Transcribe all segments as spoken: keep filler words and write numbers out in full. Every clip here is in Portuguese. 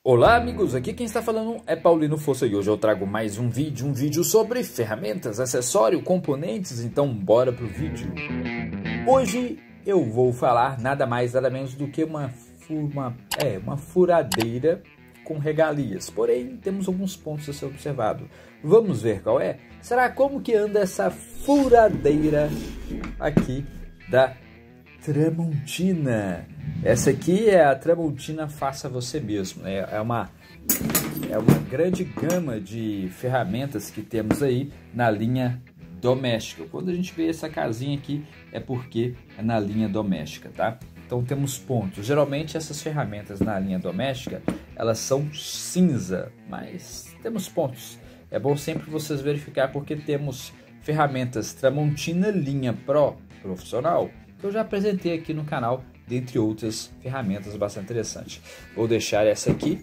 Olá amigos, aqui quem está falando é Paulino Fossa e hoje eu trago mais um vídeo, um vídeo sobre ferramentas, acessórios, componentes, então bora pro vídeo. Hoje eu vou falar nada mais nada menos do que uma, uma, é, uma furadeira com regalias, porém temos alguns pontos a ser observado. Vamos ver qual é? Será como que anda essa furadeira aqui da Tramontina? Essa aqui é a Tramontina Faça Você Mesmo. É, é, uma, é uma grande gama de ferramentas que temos aí na linha doméstica. Quando a gente vê essa casinha aqui é porque é na linha doméstica, tá? Então temos pontos. Geralmente essas ferramentas na linha doméstica, elas são cinza, mas temos pontos. É bom sempre vocês verificar porque temos ferramentas Tramontina linha Pro profissional, que eu já apresentei aqui no canal, dentre outras ferramentas bastante interessantes. Vou deixar essa aqui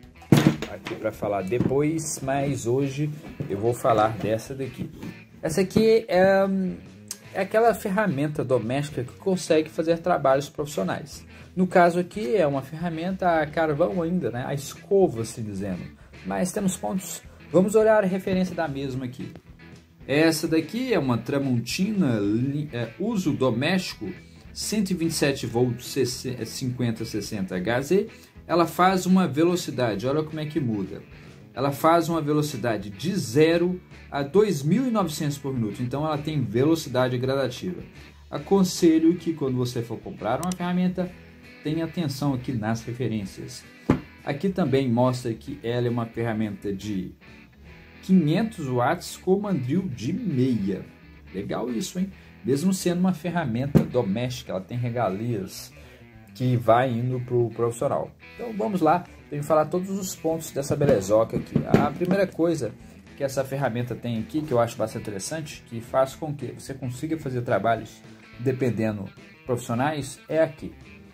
aqui para falar depois, mas hoje eu vou falar dessa daqui. Essa aqui é, é aquela ferramenta doméstica que consegue fazer trabalhos profissionais. No caso aqui é uma ferramenta a carvão ainda, né? A escova, assim dizendo. Mas temos pontos. Vamos olhar a referência da mesma aqui. Essa daqui é uma Tramontina é, uso doméstico cento e vinte e sete volts cinquenta sessenta H Z. Ela faz uma velocidade, olha como é que muda. Ela faz uma velocidade de zero a dois mil e novecentos por minuto, então ela tem velocidade gradativa. Aconselho que quando você for comprar uma ferramenta, tenha atenção aqui nas referências. Aqui também mostra que ela é uma ferramenta de quinhentos watts com mandril de meia. Legal isso, hein? Mesmo sendo uma ferramenta doméstica, ela tem regalias que vai indo para o profissional. Então vamos lá, tenho que falar todos os pontos dessa belezoca aqui. A primeira coisa que essa ferramenta tem aqui, que eu acho bastante interessante, que faz com que você consiga fazer trabalhos dependendo profissionais, é aqui.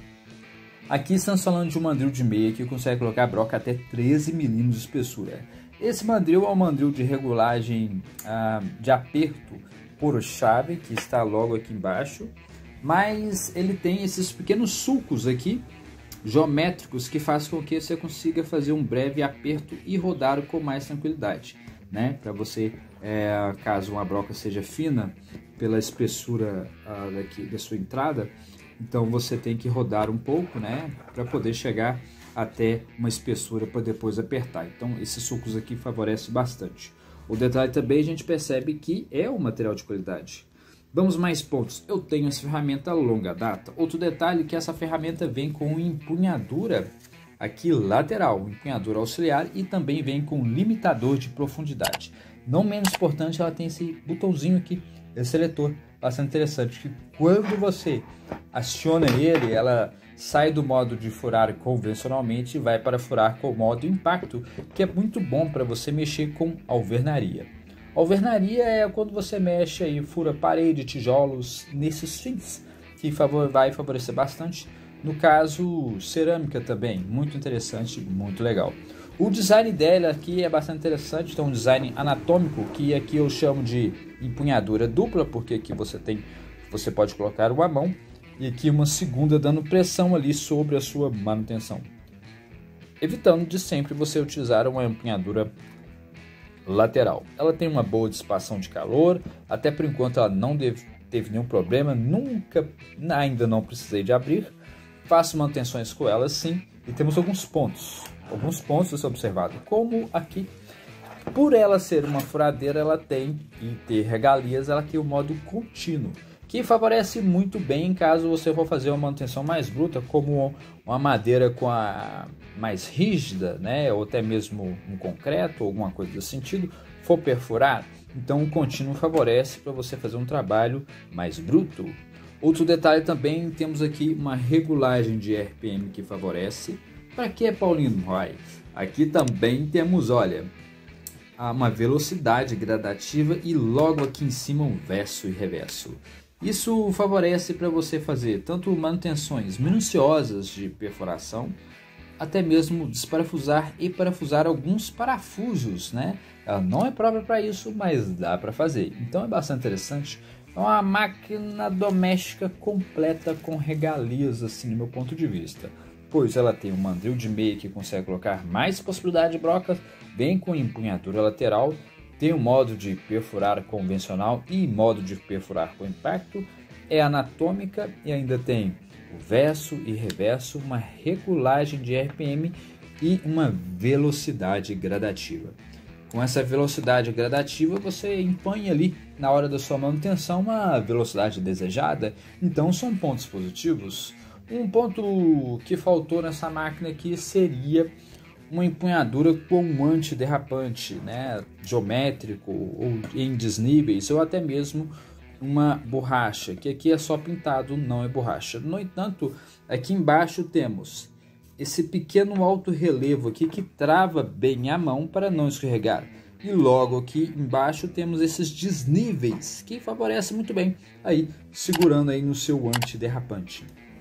Aqui estamos falando de um mandril de meia que consegue colocar broca até treze milímetros de espessura. Esse mandril é um mandril de regulagem ah, de aperto por chave, que está logo aqui embaixo, mas ele tem esses pequenos sulcos aqui, geométricos, que faz com que você consiga fazer um breve aperto e rodar com mais tranquilidade, né? Para você, é, caso uma broca seja fina, pela espessura ah, daqui, da sua entrada, então você tem que rodar um pouco, né? Para poder chegar até uma espessura para depois apertar. Então esses sulcos aqui favorecem bastante. O detalhe também a gente percebe que é um material de qualidade. Vamos mais pontos. Eu tenho essa ferramenta a longa data. Outro detalhe é que essa ferramenta vem com empunhadura aqui lateral, empunhadura auxiliar, e também vem com limitador de profundidade. Não menos importante, ela tem esse botãozinho aqui, esse seletor, bastante interessante, que quando você aciona ele, ela sai do modo de furar convencionalmente e vai para furar com o modo impacto, que é muito bom para você mexer com alvenaria. Alvenaria é quando você mexe e fura parede, tijolos, nesses fins, que favor, vai favorecer bastante. No caso, cerâmica também, muito interessante, muito legal. O design dela aqui é bastante interessante, então um design anatômico, que aqui eu chamo de empunhadura dupla, porque aqui você tem, você pode colocar uma mão, e aqui uma segunda dando pressão ali sobre a sua manutenção, evitando de sempre você utilizar uma empunhadura lateral. Ela tem uma boa dissipação de calor, até por enquanto ela não deve, teve nenhum problema, nunca, ainda não precisei de abrir. Faço manutenções com ela sim, e temos alguns pontos, alguns pontos a ser observado, como aqui, por ela ser uma furadeira, ela tem e ter regalias, ela tem o modo contínuo, que favorece muito bem caso você for fazer uma manutenção mais bruta, como uma madeira com a mais rígida, né, ou até mesmo um concreto, ou alguma coisa desse sentido, for perfurar, então o contínuo favorece para você fazer um trabalho mais bruto. Outro detalhe também, temos aqui uma regulagem de R P M que favorece. Para que, Paulino? Vai. Aqui também temos, olha, uma velocidade gradativa e logo aqui em cima um verso e reverso. Isso favorece para você fazer tanto manutenções minuciosas de perfuração, até mesmo desparafusar e parafusar alguns parafusos, né? Ela não é própria para isso, mas dá para fazer. Então é bastante interessante. É uma máquina doméstica completa com regalias, assim, do meu ponto de vista. pois ela tem um mandril de meia que consegue colocar mais possibilidade de brocas, vem com empunhadura lateral, tem o modo de perfurar convencional e modo de perfurar com impacto, é anatômica e ainda tem o verso e reverso, uma regulagem de R P M e uma velocidade gradativa. Com essa velocidade gradativa, você impõe ali na hora da sua manutenção uma velocidade desejada, então são pontos positivos. Um ponto que faltou nessa máquina aqui seria uma empunhadura com um antiderrapante, né, geométrico ou em desníveis, ou até mesmo uma borracha, que aqui é só pintado, não é borracha. No entanto, aqui embaixo temos esse pequeno alto relevo aqui que trava bem a mão para não escorregar. E logo aqui embaixo temos esses desníveis que favorecem muito bem aí, segurando aí no seu antiderrapante.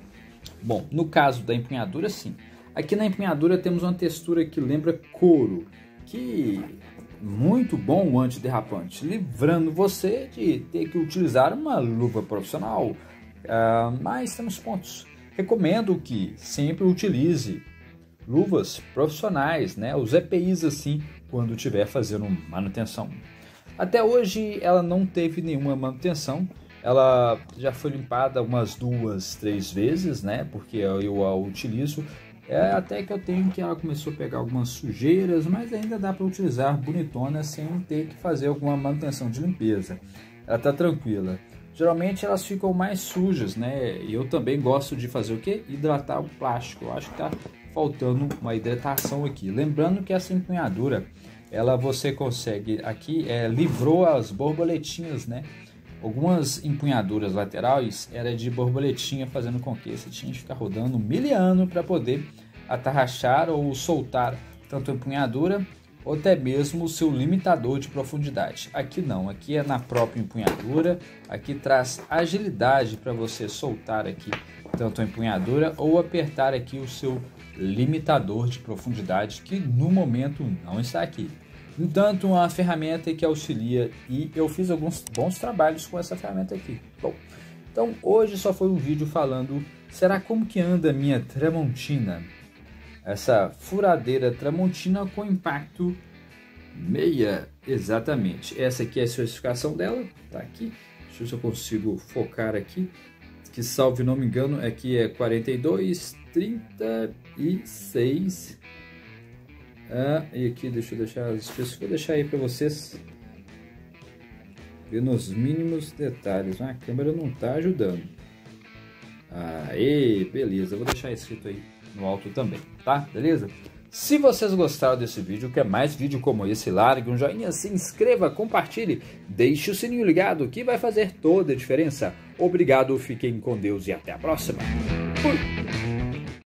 Bom, no caso da empunhadura, sim. Aqui na empunhadura temos uma textura que lembra couro, que muito bom o antiderrapante, livrando você de ter que utilizar uma luva profissional. Uh, mas temos pontos. Recomendo que sempre utilize luvas profissionais, né? Os E P Is assim, quando estiver fazendo manutenção. Até hoje ela não teve nenhuma manutenção. Ela já foi limpada umas duas, três vezes, né? Porque eu a utilizo. É, até que eu tenho que ela começou a pegar algumas sujeiras, mas ainda dá para utilizar bonitona sem ter que fazer alguma manutenção de limpeza. Ela tá tranquila. Geralmente elas ficam mais sujas, né? E eu também gosto de fazer o que? Hidratar o plástico. Eu acho que tá faltando uma hidratação aqui. Lembrando que essa empunhadura, ela você consegue aqui, é, livrou as borboletinhas, né? Algumas empunhaduras laterais era de borboletinha, fazendo com que você tinha que ficar rodando miliano para poder atarrachar ou soltar tanto a empunhadura ou até mesmo o seu limitador de profundidade. Aqui não, aqui é na própria empunhadura, aqui traz agilidade para você soltar aqui tanto a empunhadura ou apertar aqui o seu limitador de profundidade, que no momento não está aqui. No entanto, uma ferramenta que auxilia, e eu fiz alguns bons trabalhos com essa ferramenta aqui. Bom, então hoje só foi um vídeo falando, será como que anda a minha Tramontina? Essa furadeira Tramontina com impacto meia, exatamente. Essa aqui é a especificação dela, tá aqui. Deixa eu ver se eu consigo focar aqui. Que salve não me engano, aqui é quarenta e dois, trinta e seis. Ah, e aqui deixa eu deixar as especificações, vou deixar aí para vocês ver nos mínimos detalhes. Ah, a câmera não tá ajudando. Aê, beleza, vou deixar escrito aí no alto também, tá? Beleza? Se vocês gostaram desse vídeo, quer mais vídeo como esse, largue um joinha, se inscreva, compartilhe, deixe o sininho ligado que vai fazer toda a diferença. Obrigado, fiquem com Deus e até a próxima. Fui!